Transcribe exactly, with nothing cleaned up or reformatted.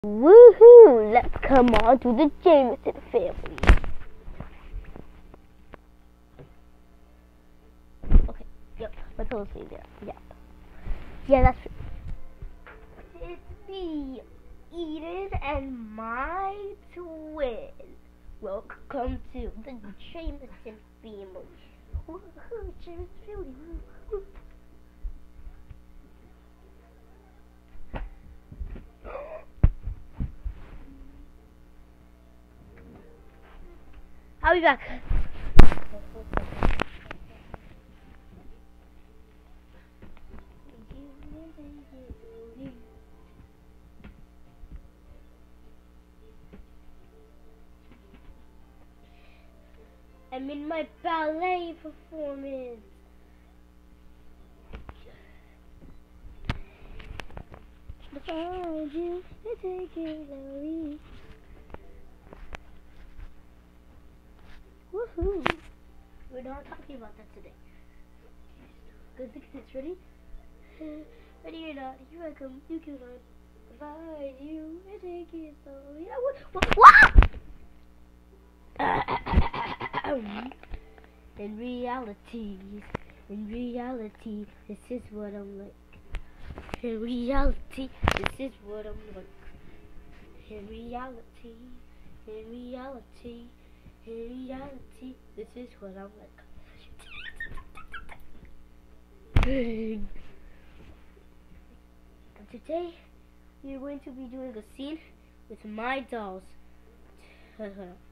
Woohoo! Let's come on to the Jameson family. Okay, yep, my pillow's staying there. Yep. Yeah, that's true. It's me, Eden, and my twin. Welcome to the Jameson family. Woohoo, Jameson family. Woo-hoo. I'll be back. I'm in my ballet performance. Behind you, I take it slowly. Woohoo! We're not talking about that today. Good, look at this. Ready? Ready or not? Here I come. You can run. Behind you, I take it slowly. What? What? In reality, in reality, this is what I'm like. In reality, this is what I'm like. In reality, in reality, in reality, this is what I'm like. And today, we're going to be doing a scene with my dolls.